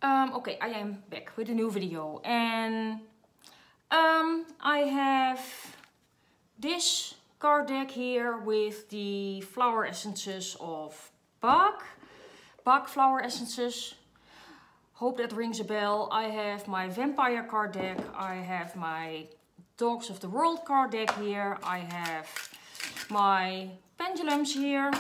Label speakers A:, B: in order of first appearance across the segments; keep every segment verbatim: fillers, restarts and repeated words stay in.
A: Um, okay, I am back with a new video, and um, I have this card deck here with the flower essences of Bach, Bach flower essences. Hope that rings a bell. I have my vampire card deck, I have my Dogs of the World card deck here, I have my pendulums here.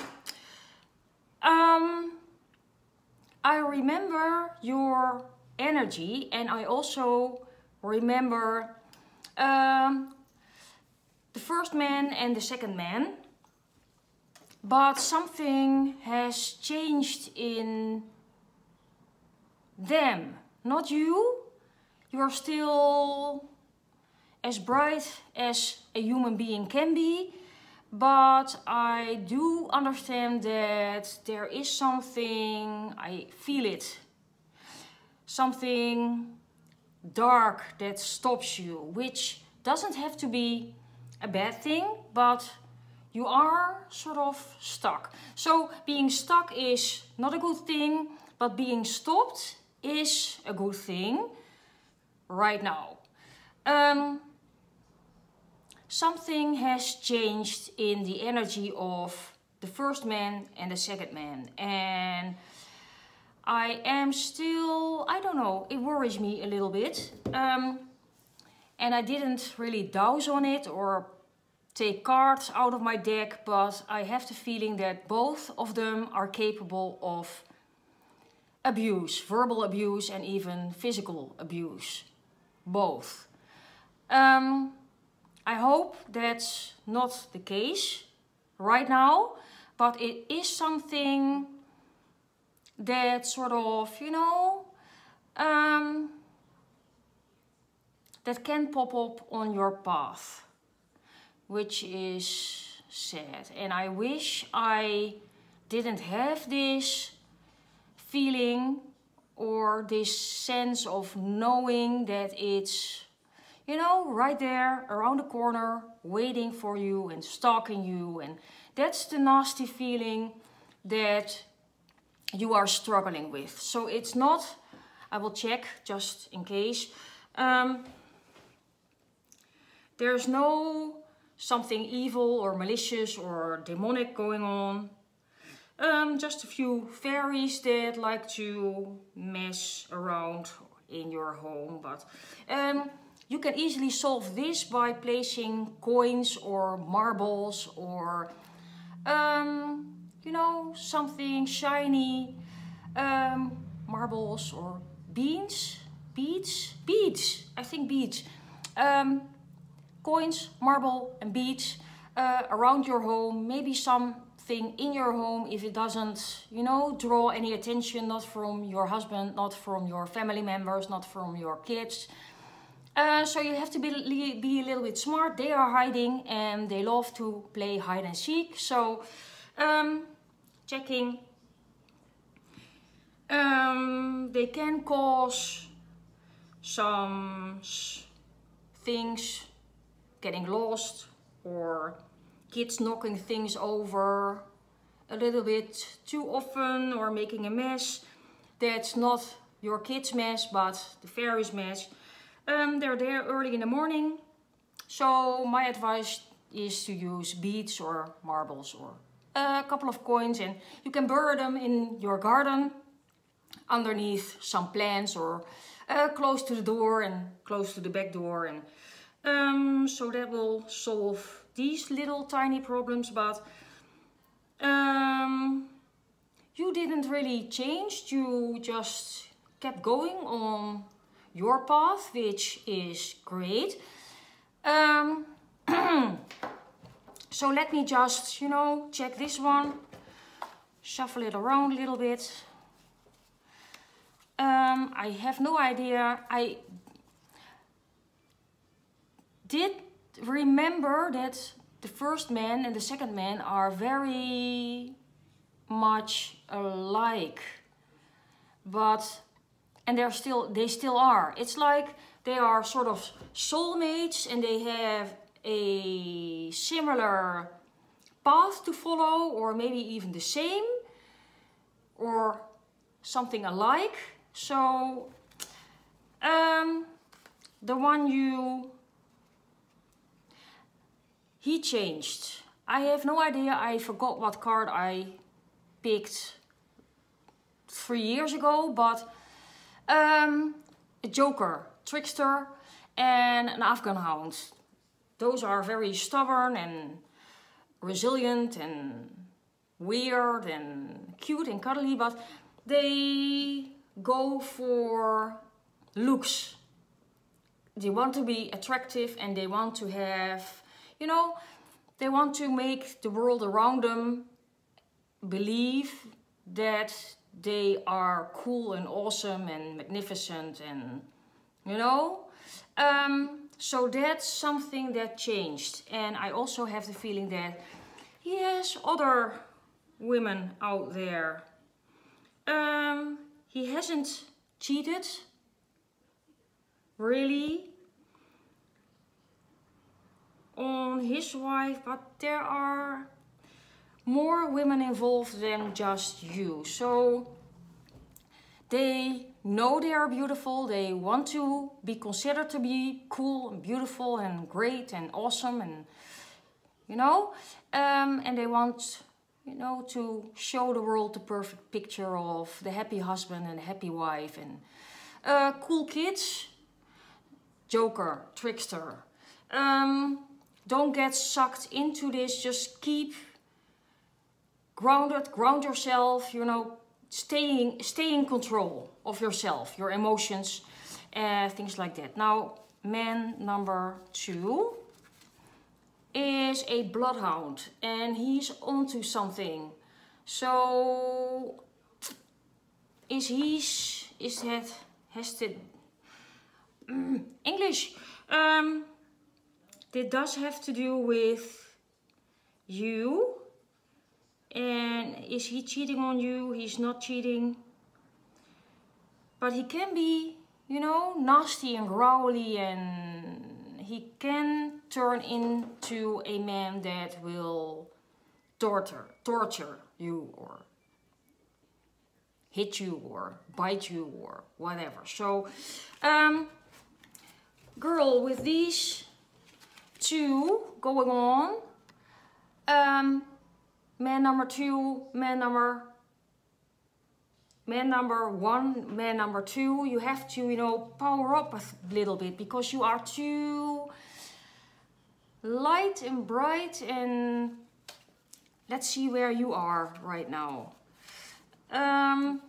A: Um, I remember your energy, and I also remember um, the first man and the second man, but something has changed in them, not you. You are still as bright as a human being can be, but I do understand that there is something, I feel it, something dark that stops you, which doesn't have to be a bad thing, but you are sort of stuck. So being stuck is not a good thing, but being stopped is a good thing right now. Um, Something has changed in the energy of the first man and the second man. And I am still, I don't know, it worries me a little bit. Um, and I didn't really douse on it or take cards out of my deck, but I have the feeling that both of them are capable of abuse, verbal abuse and even physical abuse. Both. Um, I hope that's not the case right now, but it is something that sort of, you know, um, that can pop up on your path, which is sad. And I wish I didn't have this feeling or this sense of knowing that it's, you know, right there around the corner, waiting for you and stalking you. And that's the nasty feeling that you are struggling with. So it's not, I will check just in case. Um, there's no something evil or malicious or demonic going on. Um, just a few fairies that like to mess around in your home. But um, you can easily solve this by placing coins or marbles or, um, you know, something shiny, um, marbles or beans, beads, beads, I think beads. Um, coins, marble and beads uh, around your home, maybe something in your home if it doesn't, you know, draw any attention, not from your husband, not from your family members, not from your kids. Uh, so you have to be, be a little bit smart. They are hiding and they love to play hide and seek. So um, checking. Um, they can cause some things getting lost or kids knocking things over a little bit too often or making a mess. That's not your kids' mess, but the fairies' mess. Um, they're there early in the morning, so my advice is to use beads or marbles or a couple of coins, and you can bury them in your garden underneath some plants or uh, close to the door and close to the back door, and um, so that will solve these little tiny problems. But um, you didn't really change, you just kept going on your path, which is great. Um, so let me just, you know, check this one, shuffle it around a little bit. Um, I have no idea. I did remember that the first man and the second man are very much alike, but and they're still, they still are. It's like they are sort of soulmates and they have a similar path to follow, or maybe even the same, or something alike. So um, the one you, he changed. I have no idea, I forgot what card I picked three years ago, but um, a Joker, Trickster, and an Afghan Hound. Those are very stubborn and resilient and weird and cute and cuddly, but they go for looks. They want to be attractive and they want to have, you know, they want to make the world around them believe that they are cool and awesome and magnificent and, you know. Um, so that's something that changed. And I also have the feeling that, yes, other women out there, um, he hasn't cheated, really, on his wife, but there are more women involved than just you. So they know they are beautiful, they want to be considered to be cool and beautiful and great and awesome, and you know, um, and they want, you know, to show the world the perfect picture of the happy husband and the happy wife and uh, cool kids. Joker, Trickster. Um, don't get sucked into this, just keep grounded, ground yourself, you know, staying, stay in control of yourself, your emotions, uh, things like that. Now, man number two is a bloodhound and he's onto something. So, is he, is that, has to, mm, English, um, it does have to do with you. And is he cheating on you? He's not cheating. But he can be, you know, nasty and growly, and he can turn into a man that will torture, torture you or hit you or bite you or whatever. So, um, girl, with these two going on, um, man number two, man number, man number one, man number two, you have to, you know, power up a little bit because you are too light and bright, and let's see where you are right now. Um,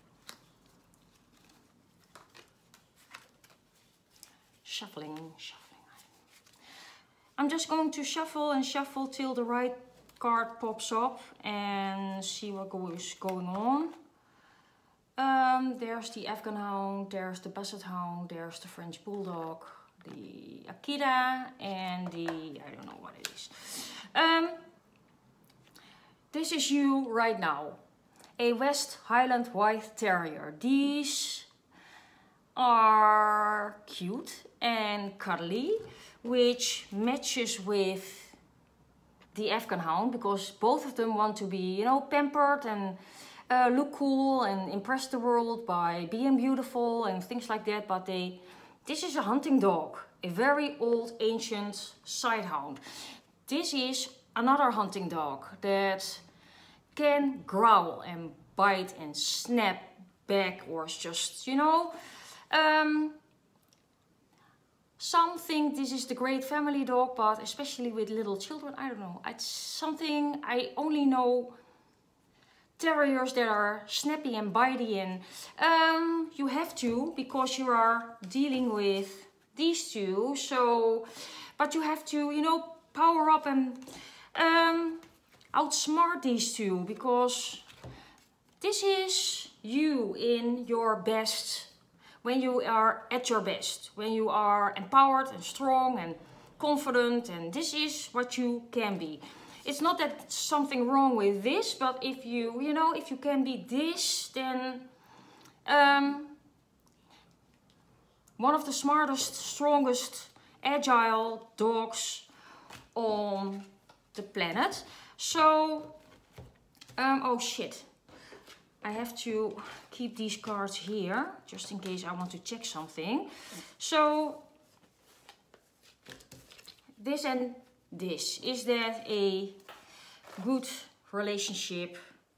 A: shuffling, shuffling. I'm just going to shuffle and shuffle till the right card pops up and see what goes going on. Um, there's the Afghan Hound, there's the Basset Hound, there's the French Bulldog, the Akita, and the, I don't know what it is. Um, this is you right now, a West Highland White Terrier. These are cute and cuddly, which matches with the Afghan Hound because both of them want to be, you know, pampered and uh, look cool and impress the world by being beautiful and things like that. But they, this is a hunting dog, a very old ancient Sighthound. This is another hunting dog that can growl and bite and snap back, or just, you know, um, some think this is the great family dog, but especially with little children, I don't know. It's something, I only know terriers that are snappy and bitey, and um, you have to because you are dealing with these two. So, but you have to, you know, power up and um, outsmart these two because this is you in your best. When you are at your best, when you are empowered and strong and confident, and this is what you can be. It's not that something wrong with this, but if you, you know, if you can be this, then um, one of the smartest, strongest, agile dogs on the planet. So, um, oh shit. I have to keep these cards here, just in case I want to check something. So, this and this. Is that a good relationship?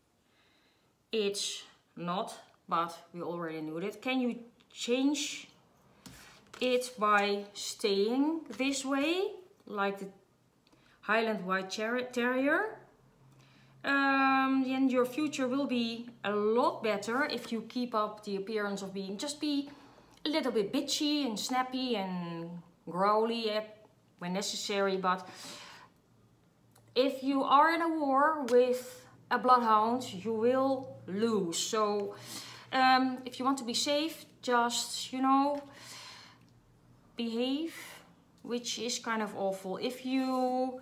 A: It's not, but we already knew that. Can you change it by staying this way, like the Highland White Terrier? Um, then your future will be a lot better if you keep up the appearance of being, just be a little bit bitchy and snappy and growly when necessary. But if you are in a war with a bloodhound, you will lose. So um, if you want to be safe, just, you know, behave, which is kind of awful. If you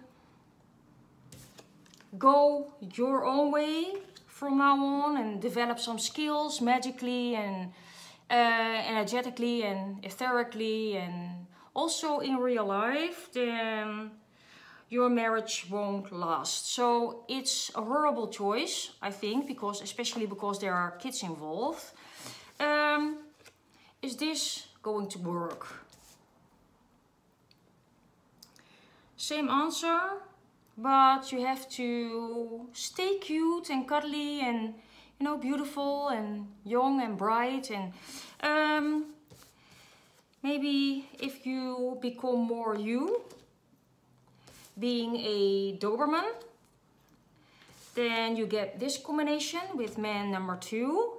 A: go your own way from now on and develop some skills magically and uh, energetically and etherically and also in real life, then your marriage won't last. So it's a horrible choice, I think, because especially because there are kids involved. Um, is this going to work? Same answer. But you have to stay cute and cuddly and, you know, beautiful and young and bright. And um, maybe if you become more you, being a Doberman, then you get this combination with man number two.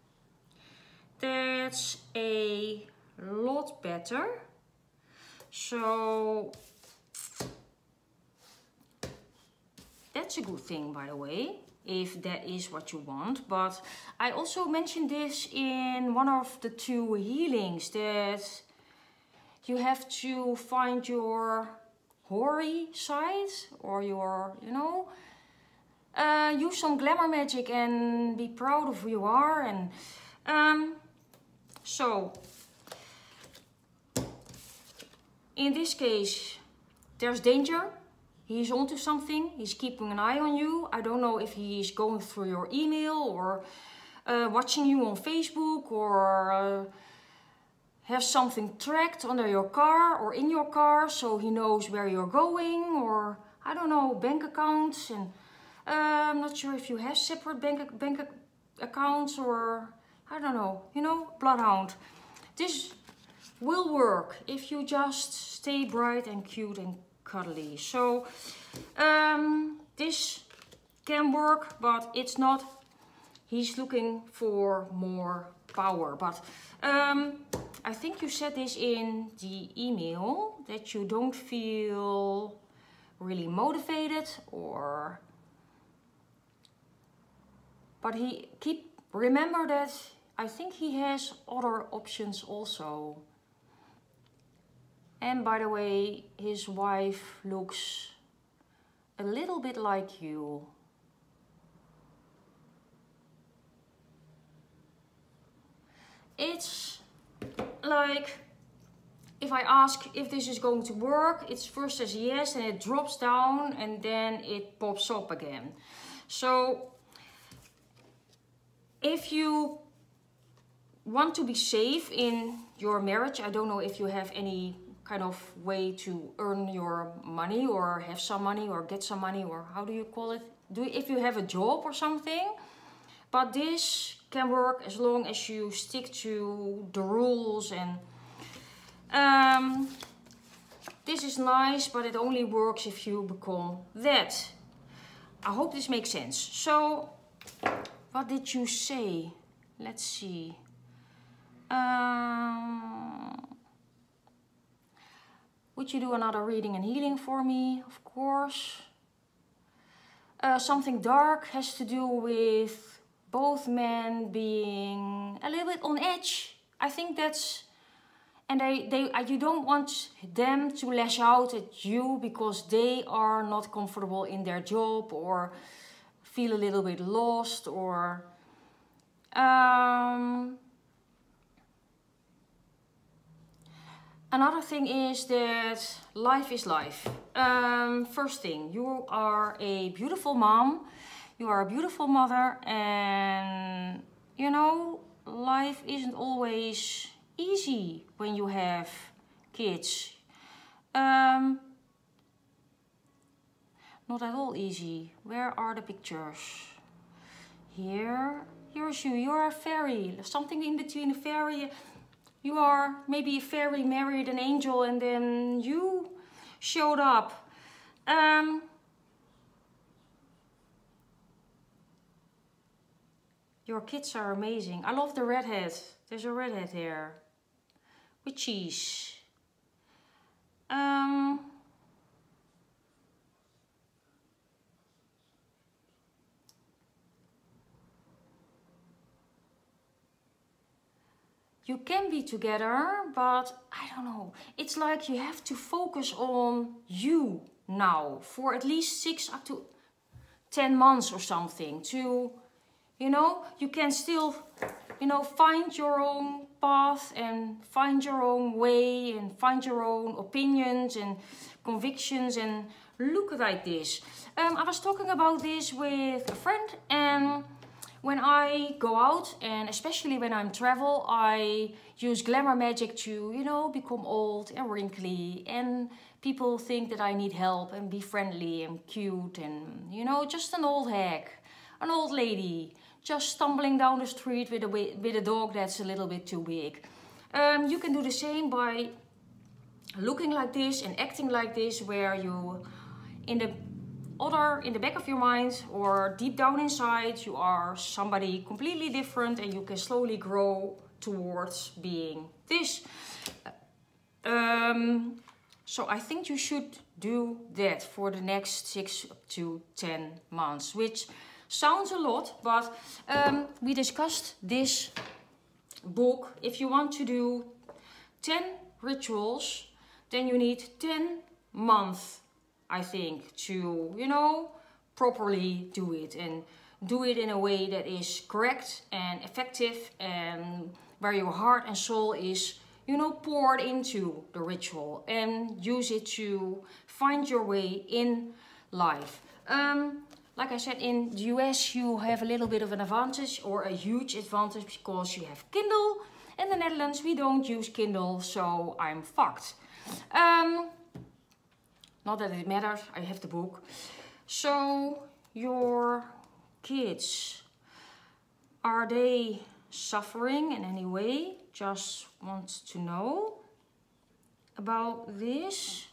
A: That's a lot better. So that's a good thing, by the way, if that is what you want. But I also mentioned this in one of the two healings, that you have to find your hoary side, or your, you know, uh, use some glamour magic and be proud of who you are. And um, so, in this case, there's danger. He's onto something, he's keeping an eye on you. I don't know if he's going through your email or uh, watching you on Facebook, or uh, have something tracked under your car or in your car so he knows where you're going, or I don't know, bank accounts. And uh, I'm not sure if you have separate bank, bank accounts, or I don't know, you know, bloodhound. This will work if you just stay bright and cute and cuddly. So um, this can work, but it's not. He's looking for more power. But um, I think you said this in the email, that you don't feel really motivated, or but he keep remember that I think he has other options also. And by the way, his wife looks a little bit like you. It's like, if I ask if this is going to work, it first says yes and it drops down and then it pops up again. So if you want to be safe in your marriage, I don't know if you have any kind of way to earn your money, or have some money, or get some money, or how do you call it? Do if you have a job or something. But this can work as long as you stick to the rules. And um, this is nice, but it only works if you become that. I hope this makes sense. So, what did you say? Let's see. Um, would you do another reading and healing for me? Of course. Uh, something dark has to do with both men being a little bit on edge. I think that's, and they, they, you don't want them to lash out at you because they are not comfortable in their job, or feel a little bit lost, or um, another thing is that life is life. Um, first thing, you are a beautiful mom. You are a beautiful mother, and you know, life isn't always easy when you have kids. Um, not at all easy. Where are the pictures? Here, here's you. You are a fairy. Something in between a fairy. You are maybe a fairy married an angel, and then you showed up. Um, your kids are amazing. I love the redhead. There's a redhead here with cheese. Um, you can be together, but I don't know. It's like you have to focus on you now for at least six up to ten months or something to, you know, you can still, you know, find your own path and find your own way and find your own opinions and convictions and look like this. Um, I was talking about this with a friend, and when I go out, and especially when I'm travel, I use glamour magic to, you know, become old and wrinkly, and people think that I need help and be friendly and cute and, you know, just an old hag, an old lady, just stumbling down the street with a, with a dog that's a little bit too big. Um, you can do the same by looking like this and acting like this, where you, in the other, in the back of your mind or deep down inside, you are somebody completely different, and you can slowly grow towards being this. Um, so I think you should do that for the next six to ten months, which sounds a lot, but um, we discussed this book. If you want to do ten rituals, then you need ten months, I think, to, you know, properly do it, and do it in a way that is correct and effective, and where your heart and soul is, you know, poured into the ritual, and use it to find your way in life. Um, like I said, in the U S you have a little bit of an advantage, or a huge advantage, because you have Kindle. In the Netherlands we don't use Kindle, so I'm fucked. Um, Not that it matters, I have the book. So, your kids, are they suffering in any way? Just want to know about this.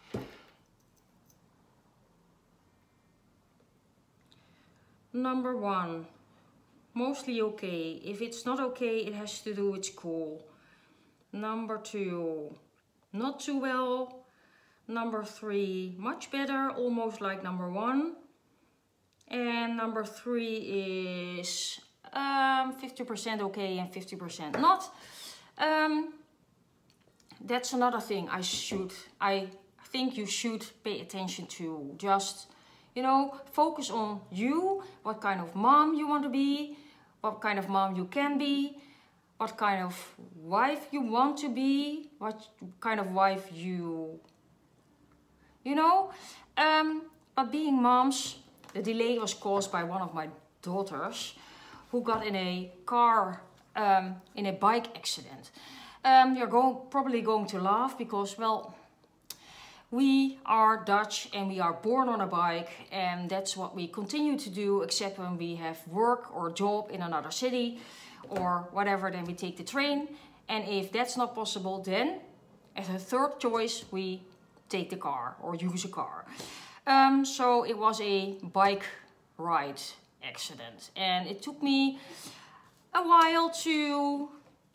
A: Number one, mostly okay. If it's not okay, it has to do with school. Number two, not too well. Number three, much better, almost like number one. And number three is um, fifty percent okay and fifty percent not. Um, that's another thing I should, I think you should pay attention to. Just, you know, focus on you, what kind of mom you want to be, what kind of mom you can be, what kind of wife you want to be, what kind of wife you... You know, um, but being moms, the delay was caused by one of my daughters who got in a car, um, in a bike accident. Um, you're going, probably going to laugh because, well, we are Dutch and we are born on a bike, and that's what we continue to do, except when we have work or job in another city or whatever, then we take the train. And if that's not possible, then as a third choice, we take the car or use a car. Um, so it was a bike ride accident, and it took me a while to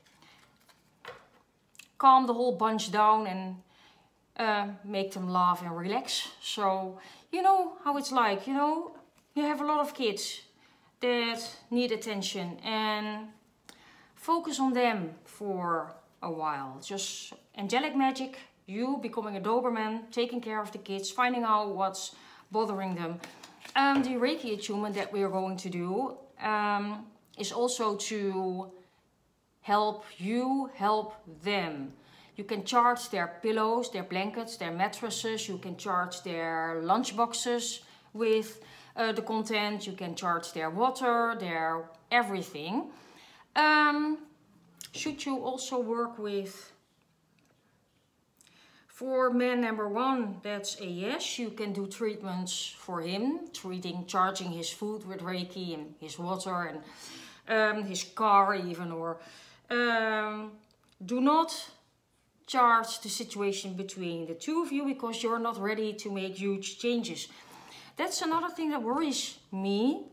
A: calm the whole bunch down and uh, make them laugh and relax. So you know how it's like, you know, you have a lot of kids that need attention, and focus on them for a while. Just angelic magic, you becoming a Doberman, taking care of the kids, finding out what's bothering them. Um, the Reiki attunement that we are going to do um, is also to help you help them. You can charge their pillows, their blankets, their mattresses. You can charge their lunch boxes with uh, the content, you can charge their water, their everything. Um, should you also work with, for man number one, that's a yes, you can do treatments for him, treating, charging his food with Reiki and his water and um, his car even, or um, do not charge the situation between the two of you because you're not ready to make huge changes. That's another thing that worries me,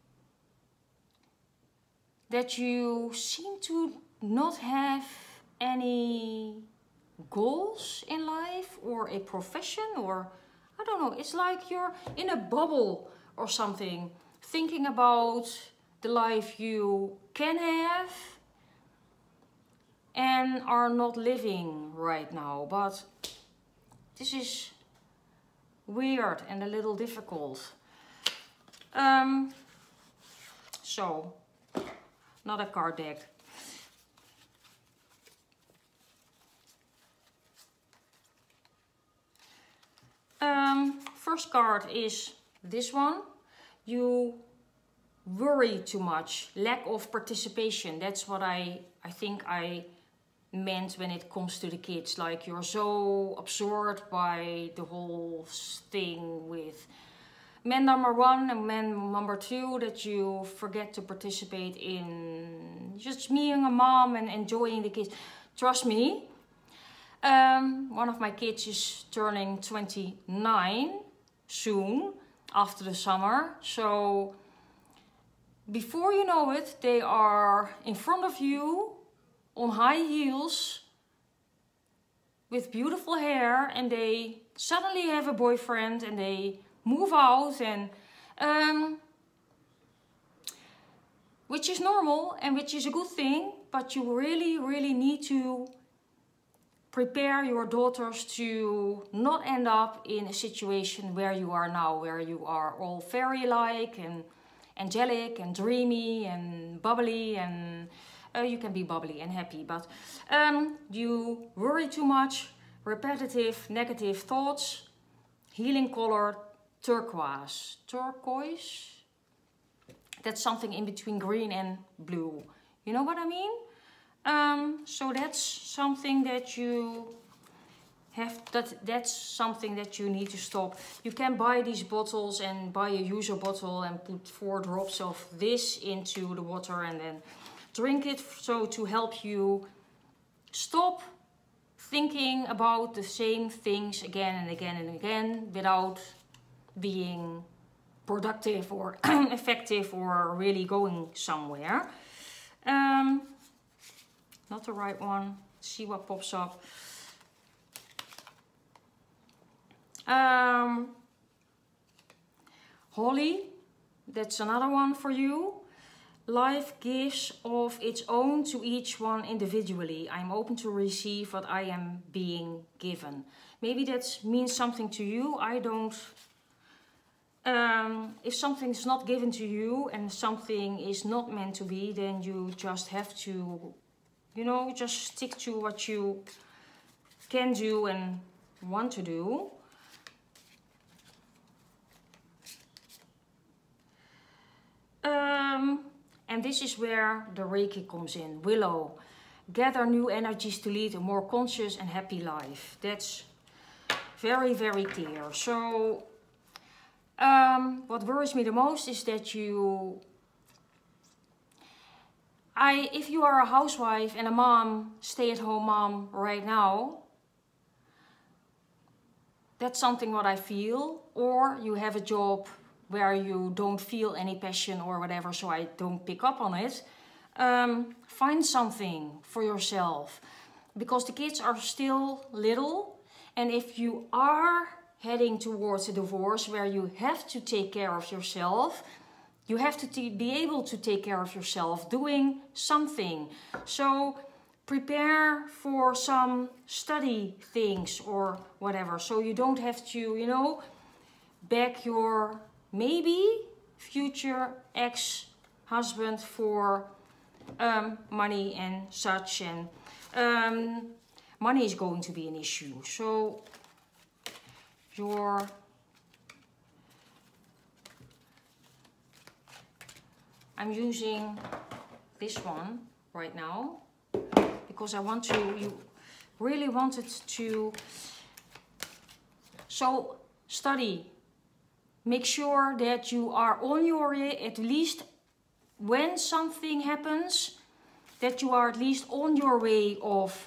A: that you seem to not have any goals in life or a profession, or I don't know, it's like you're in a bubble or something, thinking about the life you can have and are not living right now. But this is weird and a little difficult. Um, so, not a card deck. Um, first card is this one. You worry too much. Lack of participation. That's what I, I think I meant when it comes to the kids. Like you're so absorbed by the whole thing with man number one and man number two that you forget to participate in just being a mom and enjoying the kids. Trust me. Um, one of my kids is turning twenty-nine soon, after the summer. So before you know it, they are in front of you on high heels with beautiful hair, and they suddenly have a boyfriend and they move out, and um, which is normal and which is a good thing, but you really, really need to prepare your daughters to not end up in a situation where you are now, where you are all fairy-like and angelic and dreamy and bubbly, and uh, you can be bubbly and happy, but um, you worry too much, repetitive negative thoughts. Healing color turquoise. Turquoise? That's something in between green and blue. You know what I mean? Um, so that's something that you have, that that's something that you need to stop. You can buy these bottles and buy a user bottle and put four drops of this into the water and then drink it, so to help you stop thinking about the same things again and again and again without being productive or effective or really going somewhere. Um, Not the right one. See what pops up. Um, Holly, that's another one for you. Life gives of its own to each one individually. I'm open to receive what I am being given. Maybe that means something to you. I don't. Um, if something is not given to you and something is not meant to be, then you just have to, you know, just stick to what you can do and want to do. Um, and this is where the Reiki comes in. Willow. Gather new energies to lead a more conscious and happy life. That's very, very clear. So, um, what worries me the most is that you... I, if you are a housewife and a mom, stay-at-home mom right now, that's something what I feel. Or you have a job where you don't feel any passion or whatever, so I don't pick up on it. Um, find something for yourself, because the kids are still little, and if you are heading towards a divorce where you have to take care of yourself, you have to be able to take care of yourself doing something. So prepare for some study things or whatever, so you don't have to, you know, beg your maybe future ex-husband for um, money and such, and um, money is going to be an issue. So your I'm using this one right now because I want to, you really wanted to, so study. Make sure that you are on your way, at least when something happens, that you are at least on your way of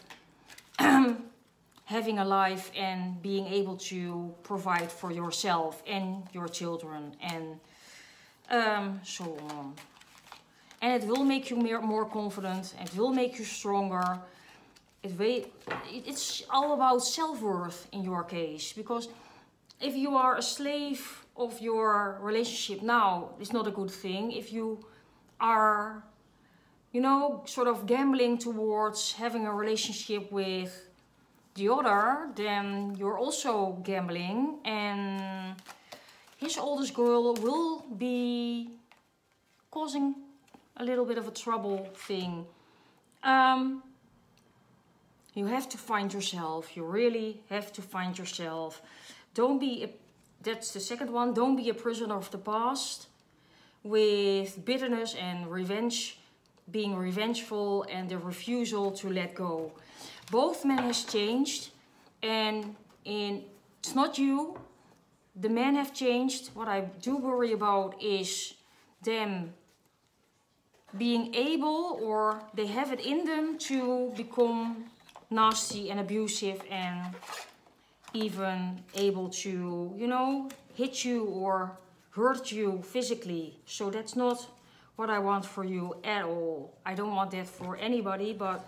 A: having a life and being able to provide for yourself and your children and um, so on. And it will make you more, more confident. It will make you stronger. It will, it's all about self-worth in your case. Because if you are a slave of your relationship now, it's not a good thing. If you are, you know, sort of gambling towards having a relationship with the other, then you're also gambling. And his oldest girl will be causing a little bit of a trouble thing. Um, you have to find yourself. You really have to find yourself. Don't be, a, that's the second one, don't be a prisoner of the past with bitterness and revenge, being revengeful and the refusal to let go. Both men has changed, and in, it's not you. The men have changed. What I do worry about is them being able, or they have it in them to become nasty and abusive and even able to, you know, hit you or hurt you physically. So that's not what I want for you at all. I don't want that for anybody, but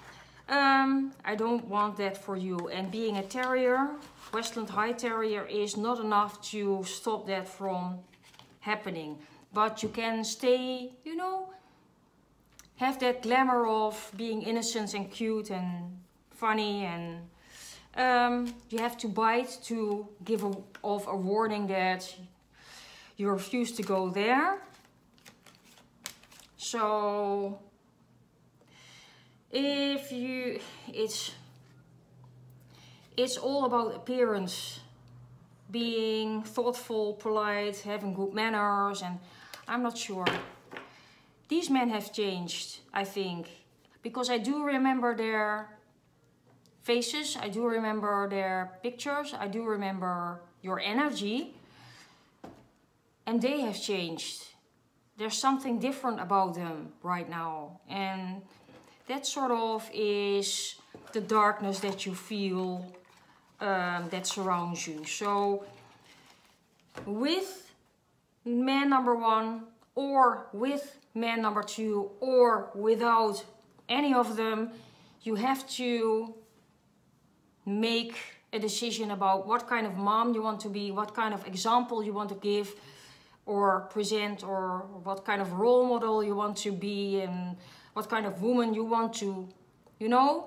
A: um, I don't want that for you. And being a terrier, Westland High Terrier, is not enough to stop that from happening. But you can stay, you know, have that glamour of being innocent and cute and funny, and um, you have to bite to give a, off a warning that you refuse to go there. So if you, it's it's all about appearance, being thoughtful, polite, having good manners, and I'm not sure. These men have changed, I think, because I do remember their faces, I do remember their pictures, I do remember your energy, and they have changed. There's something different about them right now, and that sort of is the darkness that you feel um, that surrounds you. So with man number one, or with man number two, or without any of them, you have to make a decision about what kind of mom you want to be, what kind of example you want to give or present, or what kind of role model you want to be, and what kind of woman you want to, you know.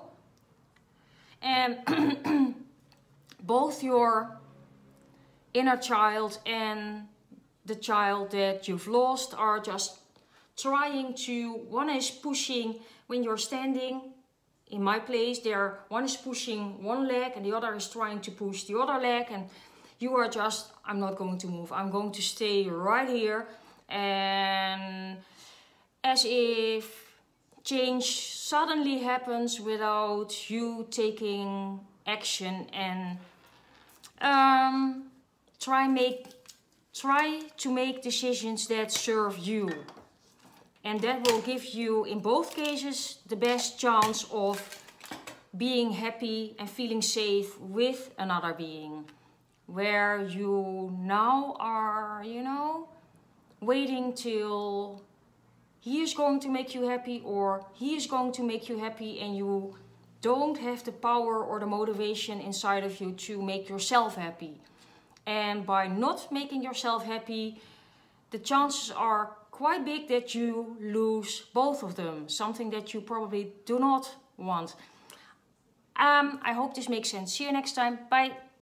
A: And both your inner child and the child that you've lost are just trying to, one is pushing when you're standing in my place there, one is pushing one leg and the other is trying to push the other leg, and you are just, I'm not going to move, I'm going to stay right here, and as if change suddenly happens without you taking action, and um, try make try to make decisions that serve you, and that will give you in both cases the best chance of being happy and feeling safe with another being, where you now are, you know, waiting till he is going to make you happy or he is going to make you happy, and you don't have the power or the motivation inside of you to make yourself happy. And by not making yourself happy, the chances are quite big that you lose both of them, something that you probably do not want. Um, I hope this makes sense. See you next time. Bye.